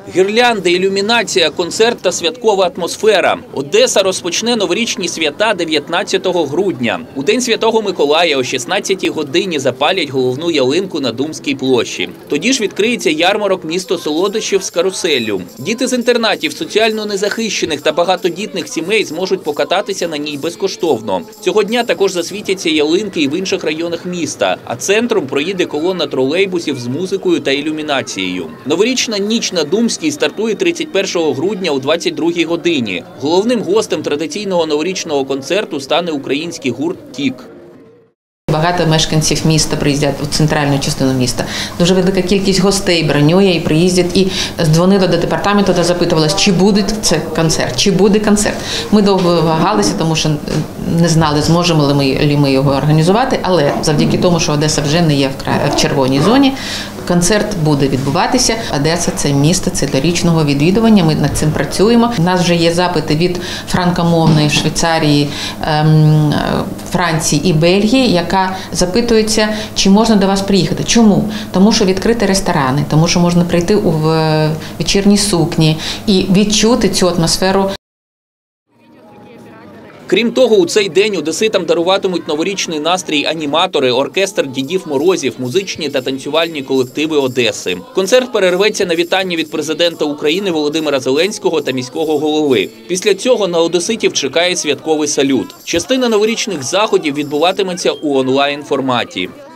Гірлянди, ілюмінація, концерт та святкова атмосфера. Одеса розпочне новорічні свята 19 грудня. У День Святого Миколая о 16-й годині запалять головну ялинку на Думській площі. Тоді ж відкриється ярмарок «Місто солодощів» з каруселлю. Діти з інтернатів, соціально незахищених та багатодітних сімей зможуть покататися на ній безкоштовно. Цього дня також засвітяться ялинки і в інших районах міста, а центром проїде колона тролейбусів з музикою та ілюмінацією. Новорічна ніч на Думській стартує 31 грудня о 22-й годині. Головним гостем традиційного новорічного концерту стане український гурт «Тік». Багато мешканців міста приїздять у центральну частину міста. Дуже велика кількість гостей бронює і приїздять. І дзвонили до департаменту та запитувалися, чи буде це концерт, чи буде концерт. Ми довго вагалися, тому що не знали, зможемо ли ми його організувати, але завдяки тому, що Одеса вже не є в червоній зоні, концерт буде відбуватися. Одеса – це місто цілорічного відвідування, ми над цим працюємо. У нас вже є запити від франкомовної Швейцарії, Франції і Бельгії, яка запитується, чи можна до вас приїхати. Чому? Тому що відкриті ресторани, тому що можна прийти у вечірній сукні і відчути цю атмосферу. Крім того, у цей день одеситам даруватимуть новорічний настрій аніматори, оркестр Дідів Морозів, музичні та танцювальні колективи Одеси. Концерт перерветься на вітання від президента України Володимира Зеленського та міського голови. Після цього на одеситів чекає святковий салют. Частина новорічних заходів відбуватиметься у онлайн-форматі.